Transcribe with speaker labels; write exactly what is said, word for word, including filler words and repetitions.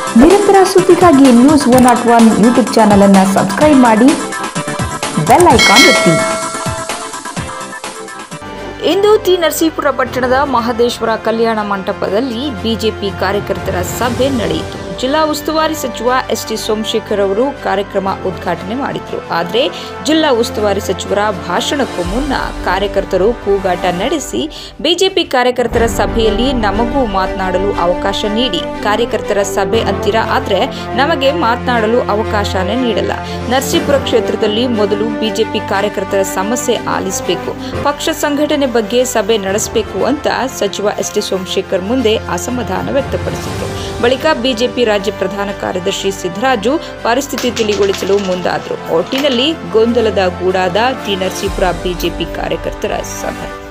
Speaker 1: ನಿರಂತರ ಸುದ್ದಿಗಾಗಿ news one nought one YouTube channel ಅನ್ನು ಸಬ್ಸ್ಕ್ರೈಬ್ ಮಾಡಿ, ಬೆಲ್ ಐಕಾನ್ ಒತ್ತಿ. ಇಂದು ಟಿ ನರಸೀಪುರ ಪಟ್ಟಣದ ಮಹದೇಶ್ವರ ಕಲ್ಯಾಣ ಮಂಟಪದಲ್ಲಿ ಬಿಜೆಪಿ ಕಾರ್ಯಕರ್ತರ ಸಭೆ ನಡೆಯಿತು. ಜಿಲ್ಲಾ ಉಸ್ತುವಾರಿ ಸಚಿವ ಎಸ್ ಟಿ ಸೋಮಶೇಖರ್ ಅವರು ಕಾರ್ಯಕ್ರಮ ಉದ್ಘಾಟನೆ ಮಾಡಿದರು. ಆದರೆ ಜಿಲ್ಲಾ ಉಸ್ತುವಾರಿ ಸಚಿವರ ಭಾಷಣಕ್ಕೂ ಮುನ್ನ ಕಾರ್ಯಕರ್ತರು ಕೂಗಾಟ ನಡೆಸಿ ಬಿಜೆಪಿ ಕಾರ್ಯಕರ್ತರ ಸಭೆಯಲ್ಲಿ ನಮಗೂ ಮಾತನಾಡಲು ಅವಕಾಶ ನೀಡಿ, ಕಾರ್ಯಕರ್ತರ ಸಭೆ ಅಂತೀರಾ, ಆದರೆ ನಮಗೆ ಮಾತನಾಡಲು ಅವಕಾಶನೇ ನೀಡಲ್ಲ. ನರಸೀಪುರ ಕ್ಷೇತ್ರದಲ್ಲಿ ಮೊದಲು ಬಿಜೆಪಿ ಕಾರ್ಯಕರ್ತರ ಸಮಸ್ಯೆ ಆಲಿಸಬೇಕು, ಪಕ್ಷ ಸಂಘಟನೆ ಬಗ್ಗೆ ಸಭೆ ನಡೆಸಬೇಕು ಅಂತ ಸಚಿವ ಎಸ್ ಟಿ ಸೋಮಶೇಖರ್ ಮುಂದೆ ಅಸಮಾಧಾನ ವ್ಯಕ್ತಪಡಿಸಿದರು. ಬಳಿಕ ಬಿಜೆಪಿ ರಾಜ್ಯ ಪ್ರಧಾನ ಕಾರ್ಯದರ್ಶಿ ಸಿದ್ದರಾಜು ಪರಿಸ್ಥಿತಿ ತಿಳಿಗೊಳಿಸಲು ಮುಂದಾದರು. ಒಟ್ಟಿನಲ್ಲಿ ಗೊಂದಲದ ಗೂಡಾದ ಟಿ ನರಸೀಪುರ ಬಿಜೆಪಿ ಕಾರ್ಯಕರ್ತರ ಸಭೆ.